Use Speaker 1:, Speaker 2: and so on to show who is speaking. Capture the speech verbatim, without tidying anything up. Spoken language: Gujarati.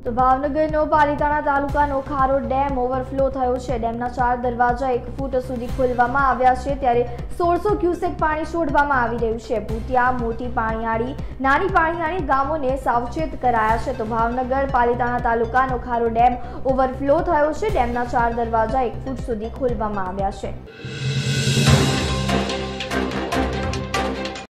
Speaker 1: તો ભાવનગરનો પાલિતાણા તાલુકાનો ખારો ડેમ ઓવરફ્લો થયો છે। ડેમના ચાર દરવાજા એક ફૂટ સુધી ખોલવામાં આવ્યા છે, ત્યારે સોળસો ક્યુસેક પાણી છોડવામાં આવી રહ્યું છે। ભૂતિયા, મોટી પાણીયાળી, નાની પાણીયાળી ગામોને સાવચેત કરાયા છે। તો ભાવનગર પાલિતાણા તાલુકાનો ખારો ડેમ ઓવરફ્લો થયો છે। ડેમના ચાર દરવાજા એક ફૂટ સુધી ખોલવામાં આવ્યા છે।